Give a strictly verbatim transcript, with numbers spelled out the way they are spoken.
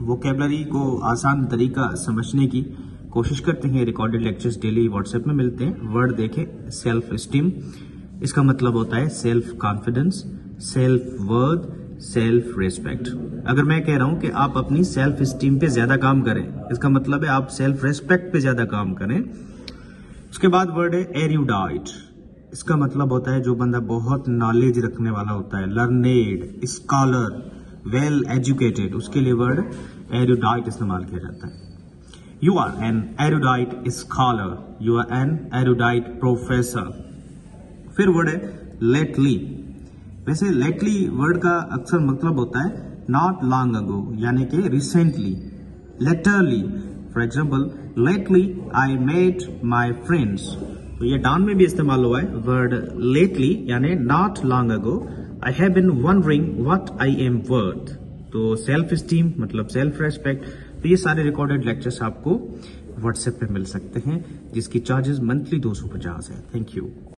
Vocabulary को आसान तरीका समझने की कोशिश करते हैं। रिकॉर्डेड लेक्चर्स डेली व्हाट्सएप में मिलते हैं। वर्ड देखें, सेल्फ स्टीम, इसका मतलब होता है self confidence, self worth, self respect. अगर मैं कह रहा हूं कि आप अपनी सेल्फ स्टीम पे ज्यादा काम करें, इसका मतलब है आप सेल्फ रिस्पेक्ट पे ज्यादा काम करें। उसके बाद वर्ड है एरुडाइट, इसका मतलब होता है जो बंदा बहुत नॉलेज रखने वाला होता है, लर्नेड, स्कॉलर, वेल एजुकेटेड, उसके लिए वर्ड एरुडाइट इस्तेमाल किया जाता है। You are an erudite scholar, you are an erudite professor. फिर वर्ड है लेटली। वैसे लेटली वर्ड का अक्सर मतलब होता है नॉट लॉन्ग अगो, यानी कि recently. Literally, for example, lately I met my friends, तो ये डाउन में भी इस्तेमाल हुआ है वर्ड लेटली, यानी not long ago I have been wondering what I am worth. तो सेल्फ स्टीम मतलब सेल्फ रेस्पेक्ट। तो ये सारे रिकॉर्डेड लेक्चर्स आपको व्हाट्सएप पे मिल सकते हैं, जिसकी चार्जेस मंथली दो सौ पचास है। Thank you.